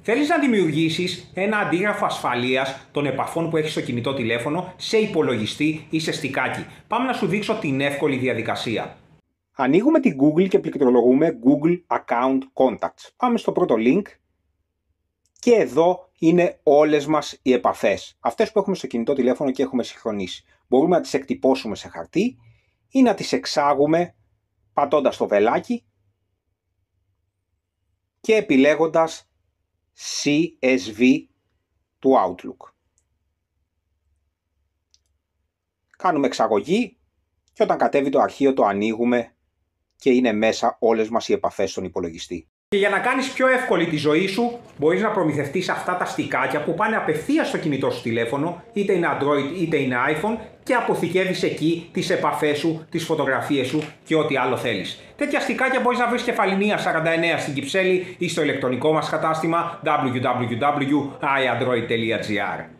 Θέλεις να δημιουργήσεις ένα αντίγραφο ασφαλείας των επαφών που έχεις στο κινητό τηλέφωνο σε υπολογιστή ή σε στικάκι. Πάμε να σου δείξω την εύκολη διαδικασία. Ανοίγουμε την Google και πληκτρολογούμε Google Account Contacts. Πάμε στο πρώτο link και εδώ είναι όλες μας οι επαφές. Αυτές που έχουμε στο κινητό τηλέφωνο και έχουμε συγχρονίσει. Μπορούμε να τις εκτυπώσουμε σε χαρτί ή να τις εξάγουμε πατώντας το βελάκι και επιλέγοντας CSV του Outlook. Κάνουμε εξαγωγή και όταν κατέβει το αρχείο το ανοίγουμε και είναι μέσα όλες μας οι επαφές στον υπολογιστή. Και για να κάνεις πιο εύκολη τη ζωή σου, μπορείς να προμηθευτείς αυτά τα στικάκια που πάνε απευθείας στο κινητό σου τηλέφωνο, είτε είναι Android είτε είναι iPhone, και αποθηκεύεις εκεί τις επαφές σου, τις φωτογραφίες σου και ό,τι άλλο θέλεις. Τέτοια στικάκια μπορείς να βρεις Κεφαληνία 49 στην Κυψέλη ή στο ηλεκτρονικό μας κατάστημα www.iandroid.gr.